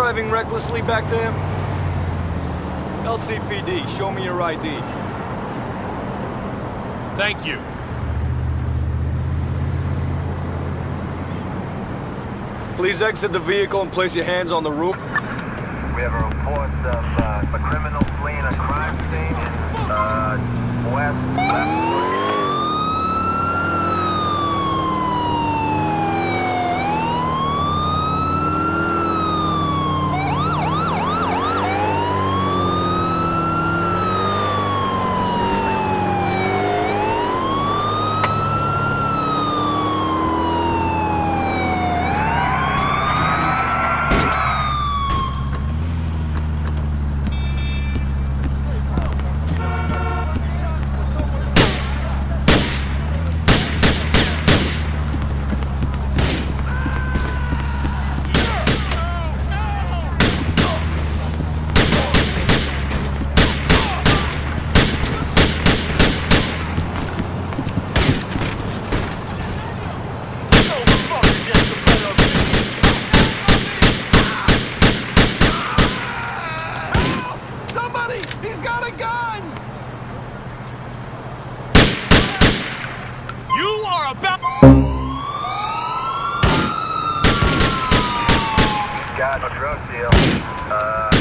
driving recklessly back there? LCPD, show me your ID. Thank you. Please exit the vehicle and place your hands on the roof. We have a report of a criminal fleeing a crime scene in west. He's got a gun! You are about... Got a drug deal.